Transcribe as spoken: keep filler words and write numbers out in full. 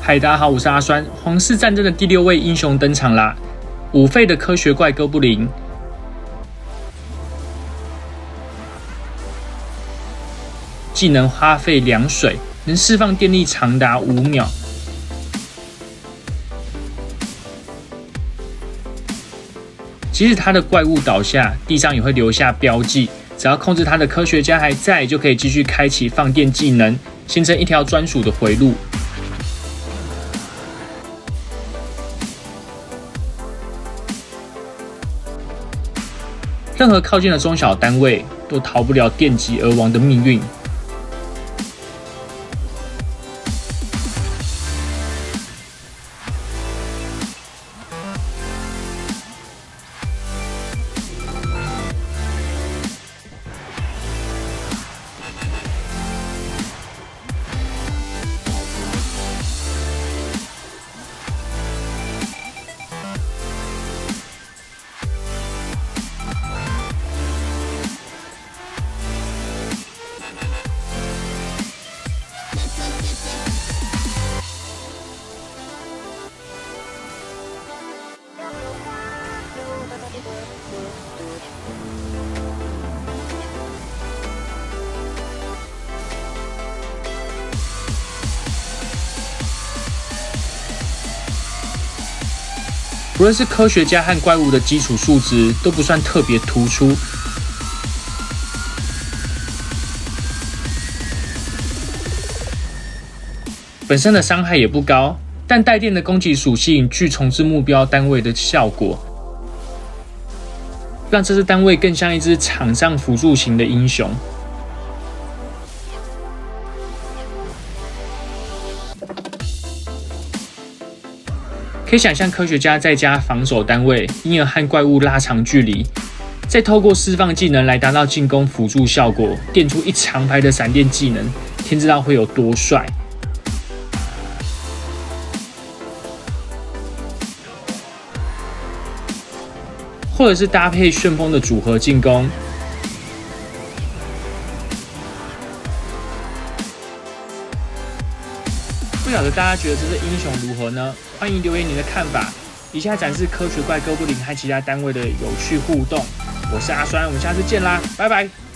嗨，大家好，我是阿酸。皇室战争的第六位英雄登场啦！五费的科学怪哥布林，技能花费凉水，能释放电力长达五秒。即使他的怪物倒下，地上也会留下标记。只要控制他的科学家还在，就可以继续开启放电技能，形成一条专属的回路。任何靠近的中小单位都逃不了电击而亡的命运。不论是科学家和怪物的基础数值都不算特别突出，本身的伤害也不高，但带电的攻击属性具重置目标单位的效果，让这支单位更像一支场上辅助型的英雄。可以想象科学家再加防守单位，因而和怪物拉长距离，再透过释放技能来达到进攻辅助效果，电出一长排的闪电技能，天知道会有多帅！或者是搭配旋风的组合进攻。不晓得大家觉得这支英雄如何呢？欢迎留言你的看法。以下展示科学怪哥布林和其他单位的有趣互动。我是阿酸，我们下次见啦，拜拜。